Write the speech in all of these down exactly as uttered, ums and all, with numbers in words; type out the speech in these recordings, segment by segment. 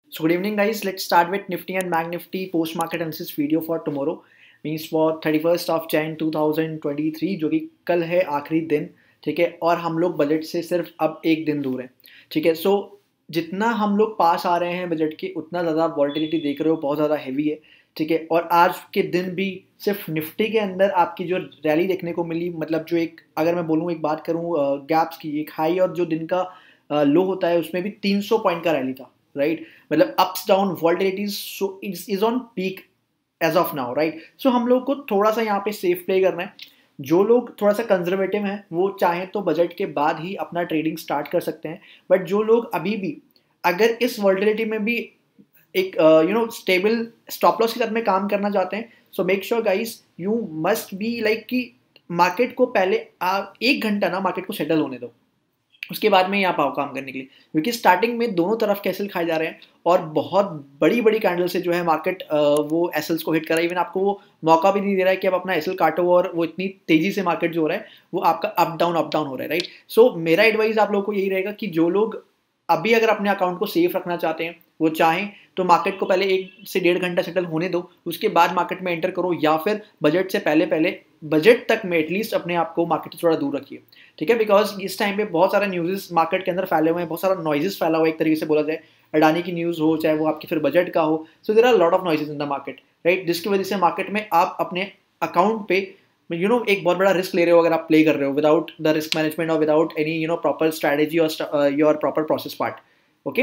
So good evening guys, let's start with Nifty and Bank Nifty post market analysis video for tomorrow, means for thirty first of Jan two thousand twenty three, जो कि कल है आखिरी दिन। ठीक है, और हम लोग बजट से सिर्फ अब एक दिन दूर हैं। ठीक है, सो जितना हम लोग पास आ रहे हैं बजट के, उतना ज़्यादा वॉलेटिलिटी देख रहे हो, बहुत ज़्यादा हैवी है। ठीक है, और आज के दिन भी सिर्फ निफ्टी के अंदर आपकी जो रैली देखने को मिली, मतलब जो एक, अगर मैं बोलूँ एक बात करूँ गैप्स की, एक हाई और जो दिन का लो होता है उसमें भी तीन सौ पॉइंट का रैली था। राइट, मतलब ups down volatility so is on peak as of now. Right, so हम लोग को थोड़ा सा यहाँ पे सेफ प्ले करना है। जो लोग थोड़ा सा कंजर्वेटिव हैं वो चाहें तो बजट के बाद ही अपना ट्रेडिंग स्टार्ट कर सकते हैं, बट जो लोग अभी भी अगर इस वॉलेटिलिटी में भी एक you know stable stop loss के साथ में काम करना चाहते हैं, so make sure guys you must be like कि मार्केट को पहले आ, एक घंटा ना मार्केट को सेटल होने दो, उसके बाद में यहाँ पाओ काम करने के लिए, क्योंकि स्टार्टिंग में दोनों तरफ के एसएल खाए जा रहे हैं और बहुत बड़ी बड़ी कैंडल से जो है मार्केट वो एसएल्स को हिट कर रहा है। इवन आपको वो मौका भी नहीं दे रहा है कि आप अपना एसएल काटो, और वो इतनी तेजी से मार्केट जो हो रहा है वो आपका अप डाउन अप डाउन हो रहा है। राइट, सो मेरा एडवाइस आप लोगों को यही रहेगा कि जो लोग अभी अगर अपने अकाउंट को सेफ रखना चाहते हैं, वो चाहें तो मार्केट को पहले एक से डेढ़ घंटा सेटल होने दो, उसके बाद मार्केट में एंटर करो, या फिर बजट से पहले पहले बजट तक में एटलीस्ट अपने आप को मार्केट से थोड़ा दूर रखिए। ठीक है, बिकॉज इस टाइम पे बहुत सारे न्यूज़ मार्केट के अंदर फैले हुए हैं, बहुत सारा नॉइजेस फैला हुआ है, एक तरीके से बोला जाए अडानी की न्यूज़ हो, चाहे वो आपकी फिर बजट का हो। So there are lot of noises in the market. Right, जिसकी वजह से मार्केट में आप अपने अकाउंट पे यू नो एक बहुत बड़ा रिस्क ले रहे हो अगर आप प्ले कर रहे हो विदाउट द रिस्क मैनेजमेंट और without any you know proper strategy और your proper process part. Okay,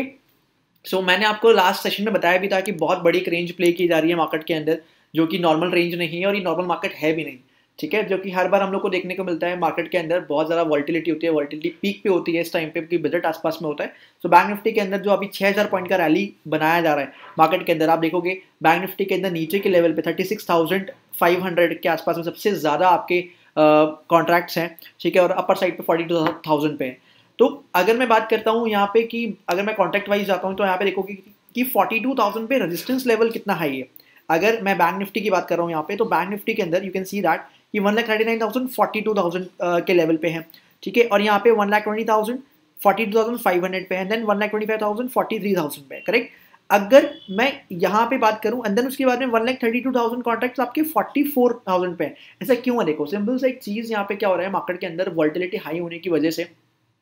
so मैंने आपको लास्ट सेशन में बताया भी था कि बहुत बड़ी एक रेंज प्ले की जा रही है मार्केट के अंदर, जो कि नॉर्मल रेंज नहीं है और ये नॉर्मल मार्केट है भी नहीं। ठीक है, जो कि हर बार हम लोग को देखने को मिलता है मार्केट के अंदर बहुत ज़्यादा वॉल्टिलिटी होती है, वॉल्टिलिटी पीक पे होती है इस टाइम पे कि बजट आसपास में होता है। सो बैंक निफ्टी के अंदर जो अभी छः हज़ार पॉइंट का रैली बनाया जा रहा है मार्केट के अंदर, आप देखोगे बैंक निफ्टी के अंदर नीचे के लेवल पे thirty six thousand five hundred के आसपास में सबसे ज़्यादा आपके कॉन्ट्रैक्ट्स हैं। ठीक है, और अपर साइड पे फोर्टी टू थाउजेंड पे है। तो अगर मैं बात करता हूँ यहाँ पे कि अगर मैं कॉन्ट्रैक्ट वाइज जाता हूँ तो यहाँ पे देखोगे कि फोर्टी टू थाउजेंड पे रेजिस्टेंस लेवल कितना हाई है। अगर मैं बैंक निफ्टी की बात कर रहा हूँ यहाँ पे, तो बैंक निफ्टी के अंदर यू कैन सी दैट कि one lakh thirty nine thousand forty two thousand के लेवल पे है। ठीक है, और यहाँ पे one lakh twenty thousand forty two thousand five hundred पे है, then one lakh twenty five thousand forty three thousand पे है। करेक्ट, अगर मैं यहाँ पे बात करूँ एंड देन उसके बाद में one lakh thirty two thousand contracts आपके फोर्टी फोर थाउजेंड पे है। ऐसा क्यों है? देखो सिंपल सा एक चीज़ यहाँ पे क्या हो रहा है, मार्केट के अंदर वॉल्टिलिटी हाई होने की वजह से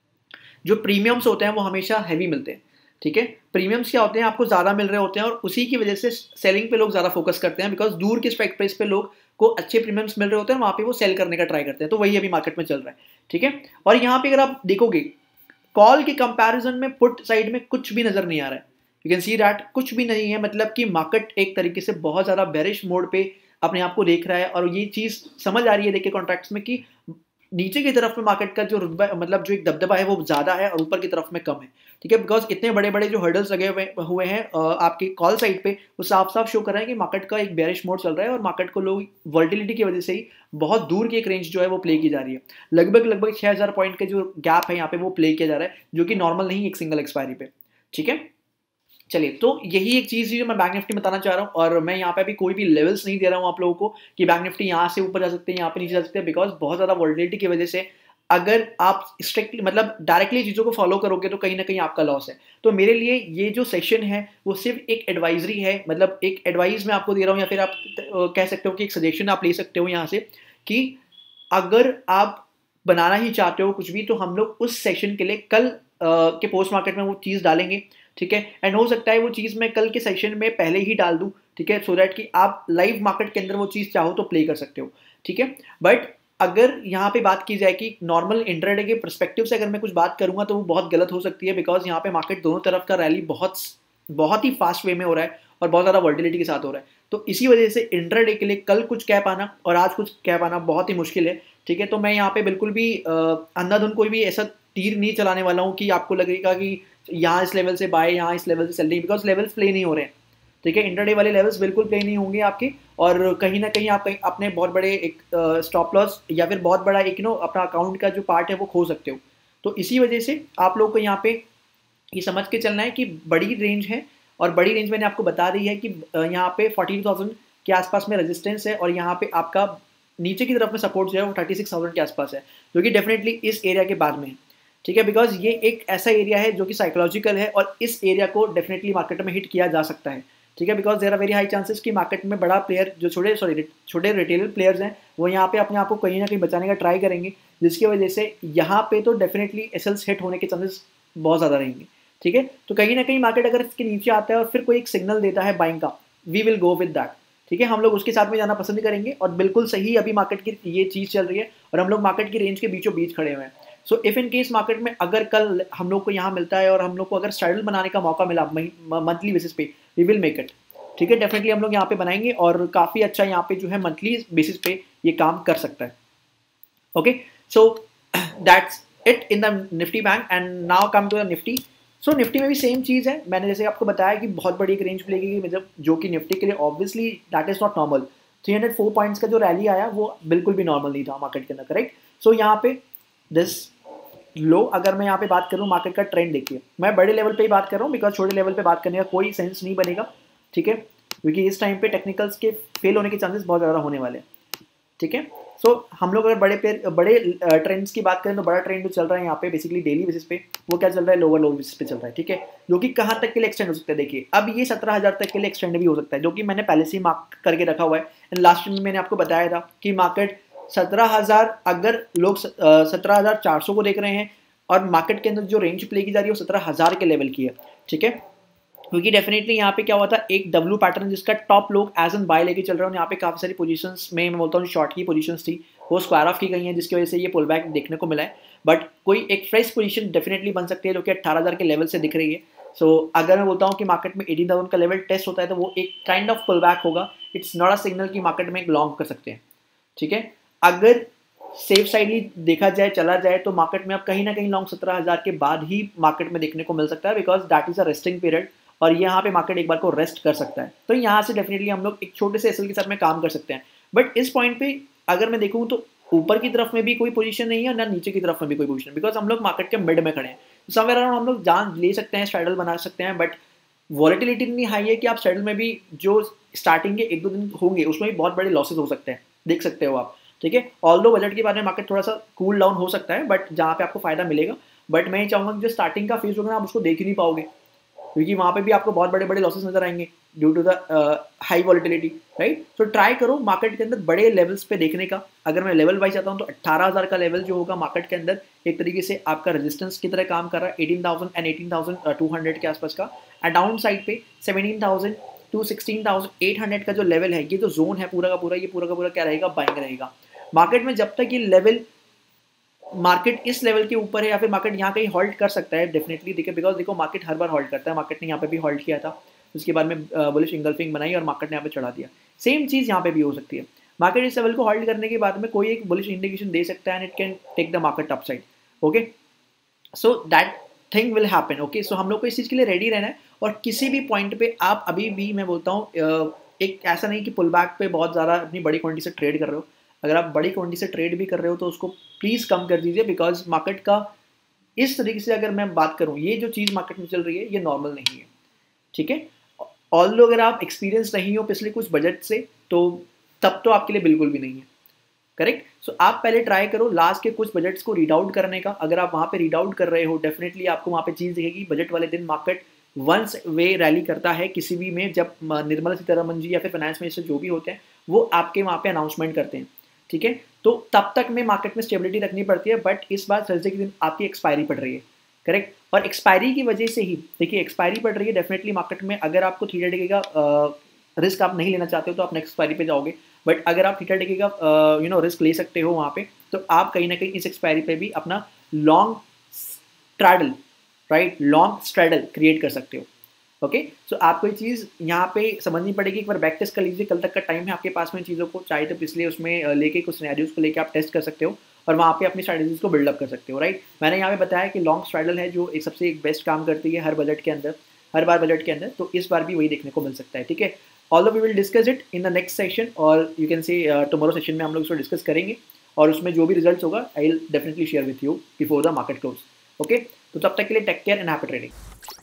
जो प्रीमियम्स होते हैं वो हमेशा हैवी मिलते हैं। ठीक है, प्रीमियम्स क्या होते हैं, आपको ज़्यादा मिल रहे होते हैं, और उसी की वजह से सेलिंग पे लोग ज़्यादा फोकस करते हैं, बिकॉज दूर के स्ट्राइक प्राइस पे लोग को अच्छे प्रीमियम्स मिल रहे होते हैं, वहाँ पे वो सेल करने का ट्राई करते हैं। तो वही अभी मार्केट में चल रहा है। ठीक है, और यहाँ पे अगर आप देखोगे कॉल के कंपैरिजन में पुट साइड में कुछ भी नज़र नहीं आ रहा है। यू कैन सी दैट कुछ भी नहीं है, मतलब कि मार्केट एक तरीके से बहुत ज़्यादा बेरिश मोड पे अपने आप को देख रहा है, और ये चीज़ समझ आ रही है देख के कॉन्ट्रैक्ट्स में कि नीचे की तरफ में मार्केट का जो रुतबा मतलब जो एक दबदबा है वो ज़्यादा है और ऊपर की तरफ में कम है। ठीक है, बिकॉज इतने बड़े बड़े जो हर्डल्स लगे हुए हुए हैं आपके कॉल साइड पे, वो साफ साफ शो कर रहे हैं कि मार्केट का एक बेरिश मोड चल रहा है, और मार्केट को लोग वॉल्टिलिटी की वजह से ही बहुत दूर की एक रेंज जो है वो प्ले की जा रही है। लगभग लगभग छः हज़ार पॉइंट के जो गैप है यहाँ पे वो प्ले किया जा रहा है, जो कि नॉर्मल नहीं एक सिंगल एक्सपायरी पे। ठीक है, चलिए, तो यही एक चीज़ जो मैं बैंक निफ्टी में बताना चाह रहा हूँ, और मैं यहाँ पे अभी कोई भी लेवल्स नहीं दे रहा हूँ आप लोगों को कि बैंक निफ्टी यहाँ से ऊपर जा सकते हैं, यहाँ पे नीचे जा सकते हैं, बिकॉज बहुत ज़्यादा वॉल्टिलिटी की वजह से अगर आप स्ट्रिक्टली मतलब डायरेक्टली चीज़ों को फॉलो करोगे तो कहीं ना कहीं आपका लॉस है। तो मेरे लिए ये जो सेशन है वो सिर्फ एक एडवाइजरी है, मतलब एक एडवाइस मैं आपको दे रहा हूँ, या फिर आप कह सकते हो कि एक सजेशन आप ले सकते हो यहाँ से कि अगर आप बनाना ही चाहते हो कुछ भी, तो हम लोग उस सेशन के लिए कल के पोस्ट मार्केट में वो चीज़ डालेंगे। ठीक है, एंड हो सकता है वो चीज़ मैं कल के सेशन में पहले ही डाल दूं। ठीक है, सो दैट कि आप लाइव मार्केट के अंदर वो चीज़ चाहो तो प्ले कर सकते हो। ठीक है, बट अगर यहाँ पे बात की जाए कि नॉर्मल इंट्राडे के पर्सपेक्टिव से अगर मैं कुछ बात करूंगा तो वो बहुत गलत हो सकती है, बिकॉज यहाँ पे मार्केट दोनों तरफ का रैली बहुत बहुत ही फास्ट वे में हो रहा है और बहुत ज़्यादा वॉल्टिलिटी के साथ हो रहा है। तो इसी वजह से इंट्राडे के लिए कल कुछ कैप आना और आज कुछ कैप आना बहुत ही मुश्किल है। ठीक है, तो मैं यहाँ पे बिल्कुल भी अंधाधुंध कोई भी ऐसा तीर नहीं चलाने वाला हूँ कि आपको लगेगा कि यहाँ इस लेवल से बाय, यहाँ इस लेवल से सेल, बिकॉज लेवल्स प्ले नहीं हो रहे हैं। ठीक है, इंटरडे वाले लेवल्स बिल्कुल प्ले नहीं होंगे आपके, और कहीं ना कहीं आप कहीं अपने बहुत बड़े एक स्टॉप लॉस या फिर बहुत बड़ा एक नो अपना अकाउंट का जो पार्ट है वो खो सकते हो। तो इसी वजह से आप लोग को यहाँ पे ये समझ के चलना है कि बड़ी रेंज है, और बड़ी रेंज मैंने आपको बता दी है कि यहाँ पे फोर्टी टू थाउजेंड के आसपास में रेजिस्टेंस है, और यहाँ पे आपका नीचे की तरफ में सपोर्ट जो है वो थर्टी सिक्स थाउजेंड के आसपास है, जो कि डेफिनेटली इस एरिया के बाद में है। ठीक है, बिकॉज ये एक ऐसा एरिया है जो कि साइकोलॉजिकल है और इस एरिया को डेफिनेटली मार्केट में हिट किया जा सकता है। ठीक है, because there are very high chances कि मार्केट में बड़ा प्लेयर जो छोटे सॉरी छोटे रिटेलर प्लेयर्स हैं वो यहाँ पे अपने आप को कहीं ना कहीं बचाने का ट्राई करेंगे, जिसकी वजह से यहाँ पे तो डेफिनेटली एसएल्स हिट होने के चांसेस बहुत ज़्यादा रहेंगे। ठीक है, तो कहीं ना कहीं मार्केट अगर इसके नीचे आता है और फिर कोई एक सिग्नल देता है बाइंग का, we will go with that. ठीक है, हम लोग उसके साथ में जाना पसंद करेंगे और बिल्कुल सही अभी मार्केट की ये चीज़ चल रही है और हम लोग मार्केट की रेंज के बीचों बीच खड़े हुए हैं। So if in case market में अगर कल हम लोग को यहाँ मिलता है और हम लोग को अगर स्ट्रैडल बनाने का मौका मिला मंथली बेसिस पे, वी विल मेक इट। ठीक है, डेफिनेटली हम लोग यहाँ पे बनाएंगे और काफ़ी अच्छा यहाँ पे जो है मंथली बेसिस पे ये काम कर सकता है। Okay, so that's it in the Nifty bank and now come to the Nifty. So Nifty में भी सेम चीज़ है, मैंने जैसे आपको बताया कि बहुत बड़ी एक रेंज प्ले की मतलब जो कि निफ्टी के लिए obviously that is not normal. Three hundred four points का जो रैली आया वो बिल्कुल भी नॉर्मल नहीं था मार्केट के अंदर, करेक्ट। सो यहाँ पे दिस लो, अगर मैं यहाँ पे बात करूँ मार्केट का ट्रेंड देखिए, मैं बड़े लेवल पे ही बात कर रहा हूँ बिकॉज छोटे लेवल पे बात करने का कोई सेंस नहीं बनेगा। ठीक है, क्योंकि इस टाइम पे टेक्निकल्स के फेल होने के चांसेस बहुत ज़्यादा होने वाले हैं। ठीक है, सो so, हम लोग अगर बड़े पे बड़े ट्रेंड्स की बात करें तो बड़ा ट्रेंड जो चल रहा है यहाँ पे बेसिकली डेली बेसिस पे वो क्या चल रहा है, लोअर लोअर बेसिस पे चल रहा है। ठीक है, जो कि कहाँ तक के लिए एक्सटेंड हो सकता है, देखिए अब ये सत्रह हज़ार तक के लिए एक्सटेंड भी हो सकता है, जो कि मैंने पहले से ही मार्क करके रखा हुआ है। एंड लास्ट में मैंने आपको बताया था कि मार्केट सत्रह हज़ार अगर लोग सत्रह हज़ार चार सौ को देख रहे हैं और मार्केट के अंदर जो रेंज प्ले की जा रही है वो सत्रह हज़ार के लेवल की है। ठीक है, क्योंकि डेफिनेटली यहाँ पे क्या हुआ था, एक डब्ल्यू पैटर्न जिसका टॉप लोग एज एन बाय लेके चल रहे हैं, यहाँ पे काफी सारी पोजीशंस में मैं बोलता हूँ शॉर्ट की पोजीशंस थी वो स्क्वायर ऑफ की गई हैं, जिसकी वजह से ये पुल बैक देखने को मिला है। बट कोई एक फ्रेश पोजीशन डेफिनेटली बन सकती है जो कि अट्ठारह हज़ार के लेवल से दिख रही है। सो so, अगर मैं बोलता हूँ कि मार्केट में अठारह हज़ार का लेवल टेस्ट होता है तो वो एक काइंड ऑफ पुल बैक होगा, इट्स नॉट अ सिग्नल कि मार्केट में एक लॉन्ग कर सकते हैं। ठीक है, अगर सेफ साइडली देखा जाए चला जाए तो मार्केट में अब कहीं ना कहीं लॉन्ग सत्रह हज़ार के बाद ही मार्केट में देखने को मिल सकता है, because that is a resting period और यहाँ पे मार्केट एक बार को रेस्ट कर सकता है। तो यहाँ से डेफिनेटली हम लोग एक छोटे से एसएल के साथ में काम कर सकते हैं। बट इस पॉइंट पे अगर मैं देखूँ तो ऊपर की तरफ में भी कोई पोजीशन नहीं है ना नीचे की तरफ में भी कोई पोजीशन, बिकॉज हम लोग मार्केट के मिड में खड़े हैं। समवेयर अराउंड हम लोग जान ले सकते हैं, स्ट्रैडल बना सकते हैं, बट वॉलेटिलिटी इतनी हाई है कि आप स्ट्रैडल में भी जो स्टार्टिंग के एक दो दिन होंगे उसमें भी बहुत बड़े लॉसेज हो सकते हैं, देख सकते हो आप। ठीक है, ऑल्दो बजट के बाद में मार्केट थोड़ा सा कूल डाउन हो सकता है बट जहाँ पे आपको फायदा मिलेगा, बट मैं ये चाहूँगा कि जो स्टार्टिंग का फेज होगा ना आप उसको देख ही नहीं पाओगे, क्योंकि वहाँ पे भी आपको बहुत बड़े बड़े लॉसेस नजर आएंगे due to the high volatility, right. So try करो मार्केट के अंदर बड़े लेवल्स पे देखने का। अगर मैं लेवल वाइज आता हूँ तो अट्ठारह हज़ार का लेवल जो होगा मार्केट के अंदर एक तरीके से आपका रेजिस्टेंस की तरह काम कर रहा है, अठारह हज़ार एंड अठारह हज़ार दो सौ के आसपास का। एंड डाउन साइड पे सत्रह हज़ार टू सोलह हज़ार आठ सौ का जो लेवल है, ये जो जोन है पूरा का पूरा, ये पूरा का पूरा क्या रहेगा, बाइंग रहेगा। मार्केट में जब तक ये लेवल मार्केट इस लेवल के ऊपर है या फिर मार्केट यहाँ कहीं हॉल्ट कर सकता है डेफिनेटली, देखिए बिकॉज देखो मार्केट हर बार हॉल्ट करता है, मार्केट ने यहाँ पे भी हॉल्ट किया था, उसके बाद में बुलिश इंगल्फिंग बनाई और मार्केट ने यहाँ पे चढ़ा दिया। सेम चीज़ यहाँ पे भी हो सकती है, मार्केट इस लेवल को हॉल्ट करने के बाद में कोई एक बुलिश इंडिकेशन दे सकता है and it can take the market up side. Okay, so that thing will happen. Okay, so हम लोग को इस चीज़ के लिए रेडी रहना है और किसी भी पॉइंट पे आप अभी भी मैं बोलता हूँ एक ऐसा नहीं कि पुल बैक पे बहुत ज़्यादा अपनी बड़ी क्वांटिटी से ट्रेड कर रहे हो, अगर आप बड़ी क्वांटिटी से ट्रेड भी कर रहे हो तो उसको प्लीज़ कम कर दीजिए, बिकॉज मार्केट का इस तरीके से अगर मैं बात करूं ये जो चीज़ मार्केट में चल रही है ये नॉर्मल नहीं है। ठीक है, ऑल अगर आप एक्सपीरियंस नहीं हो पिछले कुछ बजट से तो तब तो आपके लिए बिल्कुल भी नहीं है, करेक्ट। सो so, आप पहले ट्राई करो लास्ट के कुछ बजट्स को रीड आउट करने का, अगर आप वहाँ पे रीड आउट कर रहे हो डेफिनेटली आपको वहाँ पे चीज़ दिखेगी। बजट वाले दिन मार्केट वंस वे रैली करता है किसी भी में, जब निर्मला सीतारमन जी या फिर फाइनेंस मिनिस्टर जो भी होते हैं वो आपके वहाँ पे अनाउंसमेंट करते हैं। ठीक है, तो तब तक में मार्केट में स्टेबिलिटी रखनी पड़ती है, बट इस बार थर्सडे के दिन आपकी एक्सपायरी पड़ रही है, करेक्ट। और एक्सपायरी की वजह से ही देखिए एक्सपायरी पड़ रही है डेफिनेटली मार्केट में, अगर आपको थीटा डिके का रिस्क आप नहीं लेना चाहते हो तो आप नेक्स्ट एक्सपायरी पे जाओगे, बट अगर आप थीटा डिके का यू नो रिस्क ले सकते हो वहाँ पे तो आप कहीं ना कहीं इस एक्सपायरी पे भी अपना long straddle right long straddle create कर सकते हो। ओके, सो आपको ये चीज़ यहाँ पे समझनी पड़ेगी, एक बार बैक टेस्ट कर लीजिए, कल तक का टाइम है आपके पास में चीज़ों को, चाहे तो पिछले उसमें लेके कुछ सिनेरियोज को लेके आप टेस्ट कर सकते हो और वहाँ पे अपनी स्ट्रैटेजीज को बिल्डअप कर सकते हो, राइट। मैंने यहाँ पे बताया कि लॉन्ग स्ट्रैडल है जो एक सबसे एक बेस्ट काम करती है हर बजट के अंदर, हर बार बजट के अंदर, तो इस बार भी वही देखने को मिल सकता है। ठीक है, although we will discuss it in the next session और you can say tomorrow session में हम लोग इसको डिस्कस करेंगे और उसमें जो भी रिजल्ट होगा I will definitely share with you before the market close. Okay, तो तब तक के लिए take care and happy trading.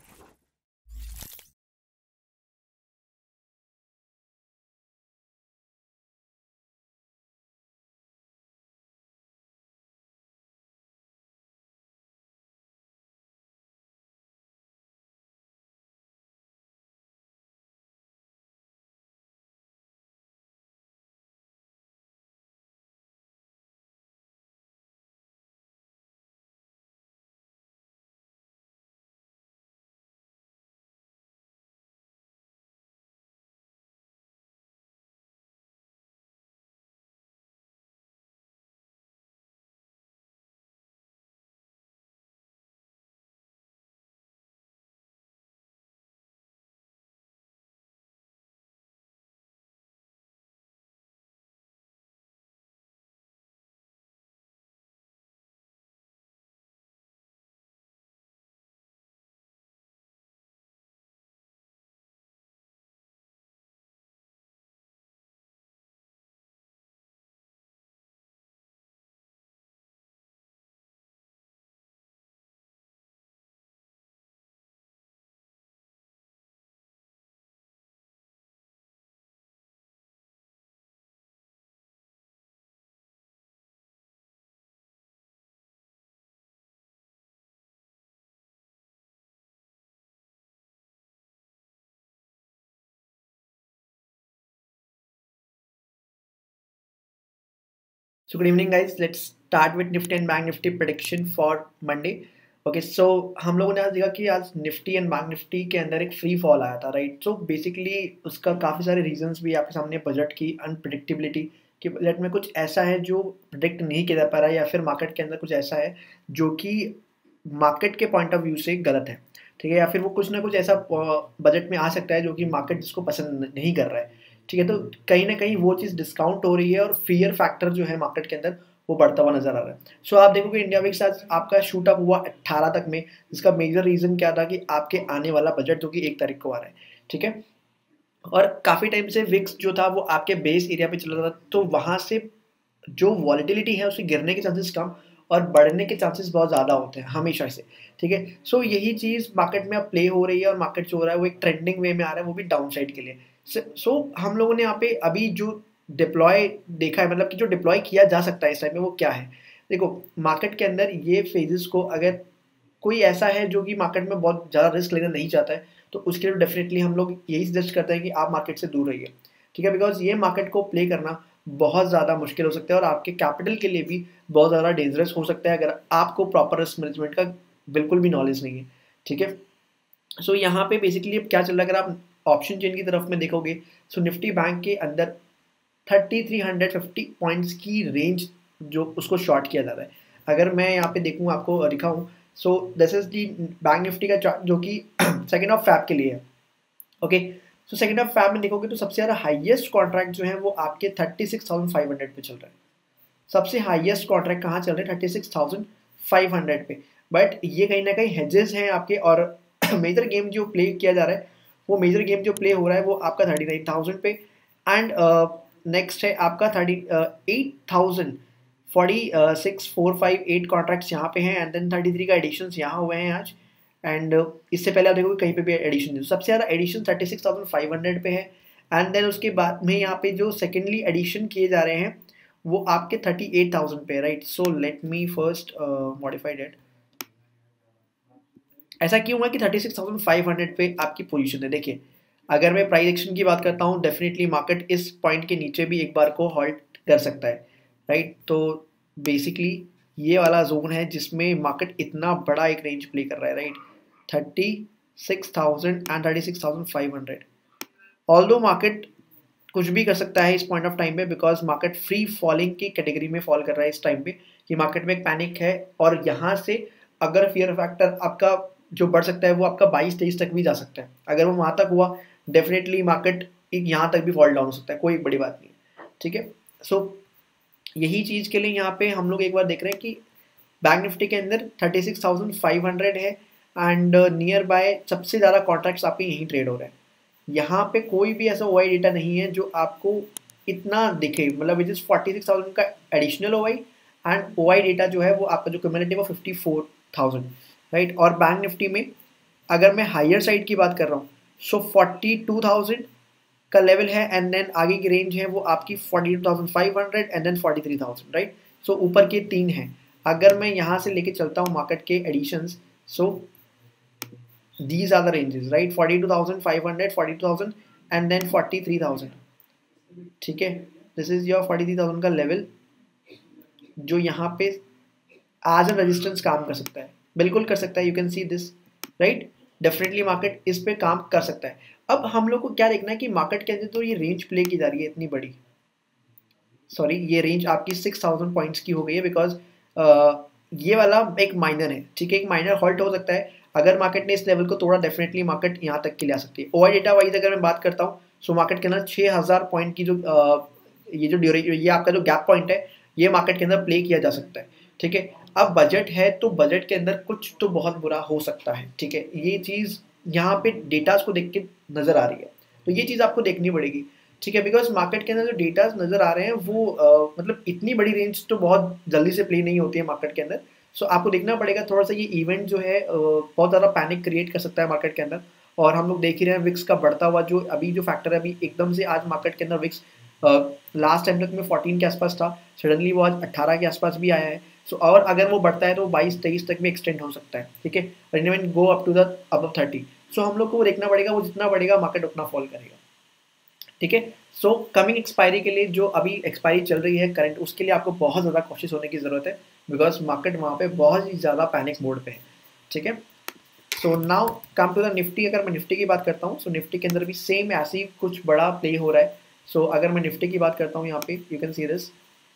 So good evening guys, let's start with Nifty and Bank Nifty prediction for Monday. Okay so हम लोगों ने आज देखा कि आज निफ्टी एंड बैंक निफ्टी के अंदर एक फ्री फॉल आया था, राइट। सो बेसिकली उसका काफ़ी सारे रीजंस भी आपके सामने, बजट की अनप्रिडिक्टेबिलिटी कि बजट में कुछ ऐसा है जो प्रिडिक्ट नहीं किया जा पा रहा है, या फिर मार्केट के अंदर कुछ ऐसा है जो कि मार्केट के पॉइंट ऑफ व्यू से गलत है, ठीक है, या फिर वो कुछ ना कुछ ऐसा बजट में आ सकता है जो कि मार्केट जिसको पसंद नहीं कर रहा है, ठीक है। तो कहीं ना कहीं वो चीज़ डिस्काउंट हो रही है और फियर फैक्टर जो है मार्केट के अंदर वो बढ़ता हुआ नजर आ रहा है। सो so, आप देखोगे इंडिया विक्स आज आपका शूट अप हुआ अट्ठारह तक में, जिसका मेजर रीजन क्या था कि आपके आने वाला बजट जो कि एक तारीख को आ रहा है, ठीक है। और काफी टाइम से विक्स जो था वो आपके बेस एरिया पे चल रहा था, तो वहां से जो वॉलिटिलिटी है उसके गिरने के चांसेस कम और बढ़ने के चांसेस बहुत ज़्यादा होते हैं हमेशा से, ठीक है। सो so, यही चीज़ मार्केट में अब प्ले हो रही है और मार्केट जो हो रहा है वो एक ट्रेंडिंग वे में आ रहा है, वो भी डाउन साइड के लिए। सो so, हम लोगों ने यहाँ पे अभी जो डिप्लॉय देखा है, मतलब कि जो डिप्लॉय किया जा सकता है इस टाइम में, वो क्या है। देखो मार्केट के अंदर ये फेजेस को अगर कोई ऐसा है जो कि मार्केट में बहुत ज़्यादा रिस्क लेना नहीं चाहता है, तो उसके लिए डेफिनेटली हम लोग यही सजेस्ट करते हैं कि आप मार्केट से दूर रहिए, ठीक है। बिकॉज ये मार्केट को प्ले करना बहुत ज़्यादा मुश्किल हो सकता है और आपके कैपिटल के लिए भी बहुत ज़्यादा डेंजरस हो सकता है अगर आपको प्रॉपर रिस्क मैनेजमेंट का बिल्कुल भी नॉलेज नहीं है, ठीक है। सो so, यहाँ पे बेसिकली अब क्या चल रहा है, अगर आप ऑप्शन चेन की तरफ में देखोगे, सो so, निफ्टी बैंक के अंदर thirty three hundred fifty points की रेंज जो उसको शॉर्ट किया जा रहा है। अगर मैं यहाँ पे देखूँ, आपको दिखाऊँ, so this is the bank Nifty का चार्ट जो कि सेकेंड ऑफ फैब के लिए है, okay. So second of Feb में देखोगे तो सबसे ज़्यादा हाईएस्ट कॉन्ट्रैक्ट जो है वो आपके thirty six thousand five hundred पे चल रहा है। सबसे हाईएस्ट कॉन्ट्रैक्ट कहाँ चल रहे हैं, thirty six thousand five hundred पे। बट ये कहीं ना कहीं हेजेस हैं आपके, और मेजर गेम जो प्ले किया जा रहा है, वो मेजर गेम जो प्ले हो रहा है वो आपका थर्टी नाइन थाउजेंड पे, एंड नेक्स्ट है आपका thirty eight thousand forty six four five eight contracts यहाँ पे हैं, एंड देन थर्टी थ्री का एडिशन यहाँ हुए हैं आज। एंड uh, इससे पहले आप देखोगे कहीं पे भी एडिशन नहीं, सबसे ज़्यादा addition thirty six thousand five hundred पे है। एंड देन उसके बाद में यहाँ पे जो सेकेंडली एडिशन किए जा रहे हैं वो आपके थर्टी एट थाउजेंड पे, right. So let me first modify date. ऐसा क्यों है कि thirty six thousand five hundred पे आपकी पोजीशन है। देखिए अगर मैं प्राइस एक्शन की बात करता हूँ, डेफिनेटली मार्केट इस पॉइंट के नीचे भी एक बार को हॉल्ट कर सकता है, राइट। तो बेसिकली ये वाला जोन है जिसमें मार्केट इतना बड़ा एक रेंज प्ले कर रहा है, right. Thirty six thousand and thirty six thousand five hundred. Although market कुछ भी कर सकता है इस पॉइंट ऑफ टाइम पे, बिकॉज मार्केट फ्री फॉलिंग की कैटेगरी में फॉल कर रहा है इस टाइम पे, कि मार्केट में एक पैनिक है और यहाँ से अगर फियर फैक्टर आपका जो बढ़ सकता है वो आपका बाईस तेईस तक भी जा सकता है। अगर वो वहाँ तक हुआ डेफिनेटली मार्केट यहाँ तक भी फॉल डाउन हो सकता है, कोई बड़ी बात नहीं, ठीक है। सो so, यही चीज़ के लिए यहाँ पे हम लोग एक बार देख रहे हैं कि बैंक निफ्टी के अंदर thirty six thousand five hundred है, एंड नियर बाय सबसे ज़्यादा कॉन्ट्रैक्ट्स आपके यहीं ट्रेड हो रहे हैं। यहाँ पे कोई भी ऐसा ओवाई डेटा नहीं है जो आपको इतना दिखे, मतलब which is forty six thousand का additional OI, and OI data जो है वो आपका जो क्यूमुलेटिव है फिफ्टी फोर थाउजेंड, राइट। और बैंक निफ्टी में अगर मैं हायर साइड की बात कर रहा हूँ, सो फोर्टी टू थाउजेंड का लेवल है, एंड देन आगे की रेंज है वो आपकी forty two thousand five hundred and then forty three thousand, right. So ऊपर के तीन हैं। अगर मैं यहाँ से लेके चलता हूँ मार्केट के additions, so these are the ranges, right, forty two thousand five hundred, forty two thousand and then forty three thousand, ठीक है। This is your forty three thousand का लेवल जो यहाँ पे आज एन रेजिस्टेंस काम कर सकता है, बिल्कुल कर सकता है। You can see this, right. Definitely market इस पे काम कर सकता है। अब हम लोग को क्या देखना है कि मार्केट के अंदर तो ये रेंज प्ले की जा रही है इतनी बड़ी, सॉरी ये रेंज आपकी सिक्स थाउजेंड पॉइंट्स की हो गई है, बिकॉज uh, ये वाला एक माइनर है, ठीक है, एक माइनर हॉल्ट हो सकता है। अगर मार्केट ने इस लेवल को तोड़ा डेफिनेटली मार्केट यहाँ तक के लिए आ सकती है। ओआई डेटा वाइज अगर मैं बात करता हूँ, सो मार्केट के अंदर छः हज़ार पॉइंट की जो आ, ये जो ड्यूरे ये आपका जो गैप पॉइंट है ये मार्केट के अंदर प्ले किया जा सकता है, ठीक है। अब बजट है तो बजट के अंदर कुछ तो बहुत बुरा हो सकता है, ठीक है। ये चीज़ यहाँ पे डेटाज को देख के नज़र आ रही है, तो ये चीज़ आपको देखनी पड़ेगी, ठीक है। बिकॉज मार्केट के अंदर जो डेटाज नज़र आ रहे हैं वो आ, मतलब इतनी बड़ी रेंज तो बहुत जल्दी से प्ले नहीं होती है मार्केट के अंदर। सो so, आपको देखना पड़ेगा थोड़ा सा। ये इवेंट जो है बहुत ज़्यादा पैनिक क्रिएट कर सकता है मार्केट के अंदर, और हम लोग देख ही रहे हैं विक्स का बढ़ता हुआ जो अभी जो फैक्टर है, अभी एकदम से आज मार्केट के अंदर विक्स लास्ट टाइम तक में फोर्टीन के आसपास था, सडनली वो आज अट्ठारह के आसपास भी आया है। सो so, और अगर वो बढ़ता है तो बाईस तेईस तक में एक्सटेंड हो सकता है, ठीक है, और even go up to the अब थर्टी। सो हम लोग को वो देखना पड़ेगा, वो जितना बढ़ेगा मार्केट उतना फॉल करेगा, ठीक है। सो कमिंग एक्सपायरी के लिए जो अभी एक्सपायरी चल रही है करंट, उसके लिए आपको बहुत ज़्यादा कोशिश होने की ज़रूरत है, बिकॉज मार्केट वहाँ पे बहुत ही ज़्यादा पैनिक मोड पे है, ठीक है। So now come to the Nifty. अगर मैं निफ्टी की बात करता हूँ, सो so निफ्टी के अंदर भी सेम ऐसे ही कुछ बड़ा प्ले हो रहा है। सो so, अगर मैं निफ्टी की बात करता हूँ, यहाँ पे यू कैन सी दिस,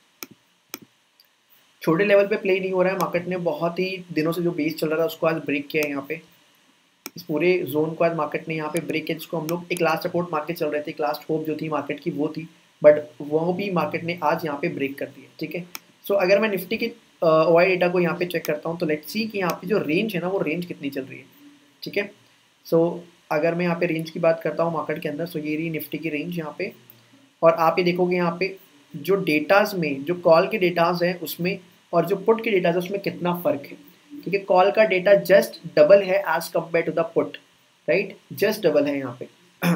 छोटे लेवल पे प्ले नहीं हो रहा है। मार्केट ने बहुत ही दिनों से जो बेस चल रहा था उसको आज ब्रेक किया है। यहाँ पे इस पूरे जोन को आज मार्केट ने यहाँ पे ब्रेक किया, जिसको हम लोग एक लास्ट सपोर्ट मार्केट चल रहे थे, एक लास्ट होप जो थी मार्केट की वो थी, बट वो भी मार्केट ने आज यहाँ पे ब्रेक कर दिया, ठीक है। सो so, अगर मैं निफ्टी के ओआई डेटा को यहाँ पे चेक करता हूँ, तो लेट्स सी कि यहाँ पे जो रेंज है ना, वो रेंज कितनी चल रही है, ठीक है। सो so, अगर मैं यहाँ पे रेंज की बात करता हूँ मार्केट के अंदर, सो so ये रही निफ्टी की रेंज यहाँ पे, और आप ये देखोगे यहाँ पे जो डेटाज में, जो कॉल के डेटाज हैं उसमें और जो पुट के डेटाज है उसमें कितना फर्क है, ठीक है। कॉल का डेटा जस्ट डबल है as compare to the put, right, just double है यहाँ पे।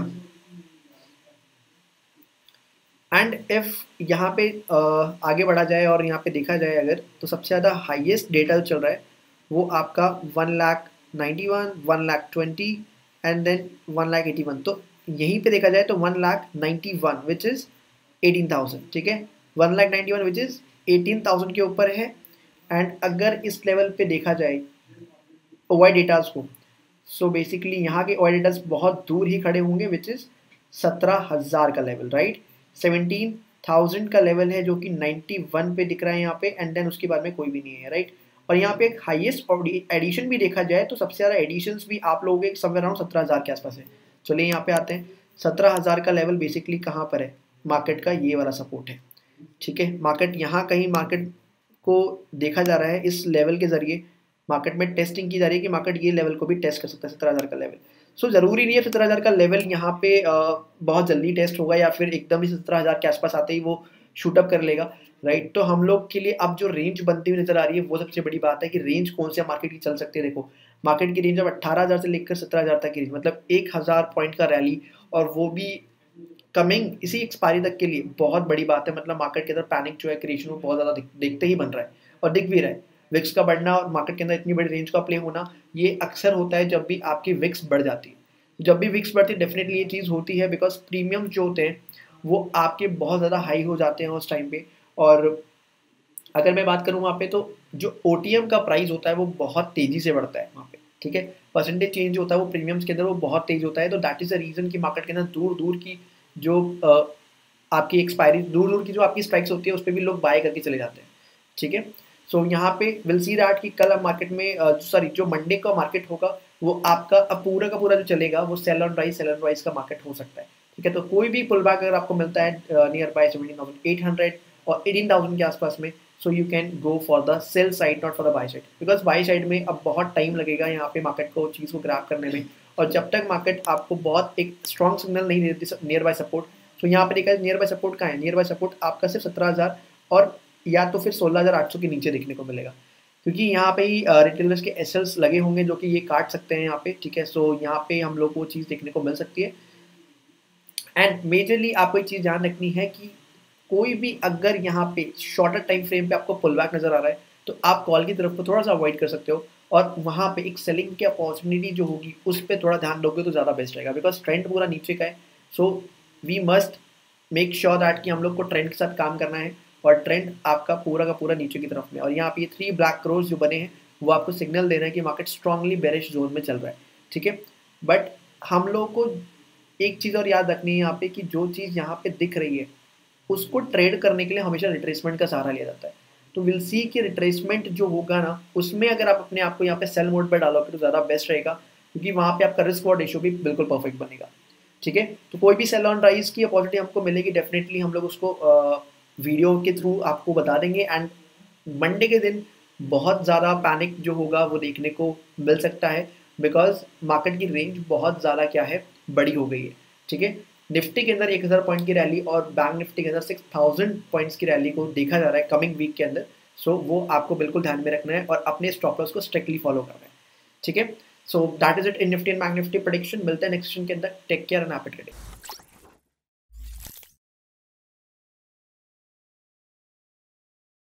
एंड इफ यहाँ पे uh, आगे बढ़ा जाए और यहाँ पे देखा जाए अगर, तो सबसे ज़्यादा हाईएस्ट डेटा जो चल रहा है वो आपका one lakh ninety one, one lakh twenty and then one lakh eighty one. तो यहीं पे देखा जाए तो one lakh ninety one which is eighteen thousand, ठीक है, one lakh ninety one which is eighteen thousand के ऊपर है। एंड अगर इस लेवल पे देखा जाए ओवाई डेटाज को, सो बेसिकली यहाँ के ओवाई डेटाज बहुत दूर ही खड़े होंगे, विच इज़ सत्रह हज़ार का लेवल, राइट, सेवनटीन थाउजेंड का लेवल है जो कि नाइन्टी वन पे दिख रहा है यहाँ पे, एंड देन उसके बाद में कोई भी नहीं है, राइट। और यहाँ पे एक हाईएस्ट एडिशन भी देखा जाए तो सबसे ज़्यादा एडिशंस भी आप लोगों के समवेयर अराउंड सत्रह हज़ार के आसपास है। चलिए यहाँ पे आते हैं, सत्रह हज़ार का लेवल बेसिकली कहाँ पर है, मार्केट का ये वाला सपोर्ट है, ठीक है। मार्केट यहाँ कहीं मार्केट को देखा जा रहा है इस लेवल के जरिए, मार्केट में टेस्टिंग की जा रही है कि मार्केट ये लेवल को भी टेस्ट कर सकता है, सत्रह हज़ार का लेवल। सो so, ज़रूरी नहीं है सत्रह हज़ार का लेवल यहाँ पे आ, बहुत जल्दी टेस्ट होगा या फिर एकदम ही सत्रह हज़ार के आसपास आते ही वो शूटअप कर लेगा, राइट। तो हम लोग के लिए अब जो रेंज बनती हुई नजर आ रही है वो सबसे बड़ी बात है कि रेंज कौन से मार्केट की चल सकती है। देखो मार्केट की रेंज अब अट्ठारह हज़ार से लेकर सत्रह हज़ार तक की रेंज, मतलब एक हज़ार पॉइंट का रैली, और वो भी कमिंग इसी एक्सपायरी तक के लिए बहुत बड़ी बात है। मतलब मार्केट के अंदर पैनिक जो है क्रिएशन वो बहुत ज़्यादा दिख, देखते ही बन रहा है और दिख भी रहा है। विक्स का बढ़ना और मार्केट के अंदर इतनी बड़ी रेंज का प्ले होना, ये अक्सर होता है जब भी आपकी विक्स बढ़ जाती है। जब भी विक्स बढ़ती है डेफिनेटली ये चीज़ होती है, बिकॉज प्रीमियम जो होते हैं वो आपके बहुत ज़्यादा हाई हो जाते हैं उस टाइम पे। और अगर मैं बात करूँ वहाँ पे, तो जो ओ टी एम का प्राइस होता है वो बहुत तेज़ी से बढ़ता है वहाँ पे, ठीक है। परसेंटेज चेंज होता है वो प्रीमियम्स के अंदर वो बहुत तेज होता है। तो दैट इज़ द रीज़न कि मार्केट के अंदर दूर दूर की जो आ, आपकी एक्सपायरी, दूर दूर की जो आपकी स्ट्राइक्स होती है उस पर भी लोग बाय करके चले जाते हैं, ठीक है। सो so, यहाँ पे विल सी दैट कि कल अब मार्केट में सॉरी जो मंडे का मार्केट होगा वो आपका अब पूरा का पूरा जो चलेगा वो sell on rise sell on rise का मार्केट हो सकता है, ठीक है। तो कोई भी पुल बैक अगर आपको मिलता है nearby seventeen thousand eight hundred और एटीन थाउजेंड के आसपास में, so you can go for the sell side not for the buy side, because buy side में अब बहुत टाइम लगेगा यहाँ पे मार्केट को चीज़ को ग्रैब करने में। और जब तक मार्केट आपको बहुत एक स्ट्रॉन्ग सिग्नल नहीं देती नियर बाय सपोर्ट, तो यहाँ पे देखा नियर बाय सपोर्ट कहाँ है, नियर बाय सपोर्ट आपका सिर्फ सत्रह हज़ार और या तो फिर सोलह हज़ार आठ सौ के नीचे देखने को मिलेगा, क्योंकि यहाँ पे ही रिटेलर्स के एसएल्स लगे होंगे जो कि ये काट सकते हैं यहाँ पे, ठीक है। सो यहाँ पे हम लोग को चीज़ देखने को मिल सकती है। एंड मेजरली आपको एक चीज़ ध्यान रखनी है कि कोई भी अगर यहाँ पे शॉर्टर टाइम फ्रेम पे आपको पुल बैक नजर आ रहा है तो आप कॉल की तरफ को थोड़ा सा अवॉइड कर सकते हो, और वहाँ पे एक सेलिंग की अपॉर्चुनिटी जो होगी उस पर थोड़ा ध्यान दोगे तो ज़्यादा बेस्ट रहेगा, बिकॉज ट्रेंड पूरा नीचे का है। So we must make sure that कि हम लोग को ट्रेंड के साथ काम करना है, और ट्रेंड आपका पूरा का पूरा नीचे की तरफ में। और यहाँ पे थ्री ब्लैक क्रोस जो बने हैं वो आपको सिग्नल दे रहे हैं कि मार्केट स्ट्रांगली बेरिश जोन में चल रहा है, ठीक है। बट हम लोग को एक चीज़ और याद रखनी है यहाँ पे कि जो चीज़ यहाँ पे दिख रही है उसको ट्रेड करने के लिए हमेशा रिट्रेसमेंट का सहारा लिया जाता है। तो विल सी कि रिट्रेसमेंट जो होगा ना उसमें अगर आप अपने आप को यहाँ पे सेल मोड पर डालोगे तो ज़्यादा बेस्ट रहेगा, क्योंकि वहाँ पे आपका रिस्क और रेशियो भी बिल्कुल परफेक्ट बनेगा, ठीक है। तो कोई भी सेल ऑन राइज की अपॉर्चुनिटी हमको मिलेगी डेफिनेटली हम लोग उसको वीडियो के थ्रू आपको बता देंगे। एंड मंडे के दिन बहुत ज़्यादा पैनिक जो होगा वो देखने को मिल सकता है, बिकॉज मार्केट की रेंज बहुत ज़्यादा क्या है बड़ी हो गई है, ठीक है। निफ्टी के अंदर एक हज़ार पॉइंट की रैली और बैंक निफ्टी के अंदर सिक्स थाउजेंड पॉइंट्स की रैली को देखा जा रहा है कमिंग वीक के अंदर। सो so, वो आपको बिल्कुल ध्यान में रखना है और अपने स्टॉप लॉस को स्ट्रिक्टली फॉलो करना है, ठीक है। So that is it in Nifty and bank Nifty prediction. मिलते हैं नेक्स्ट सेशन के अंदर। Take care and happy trading.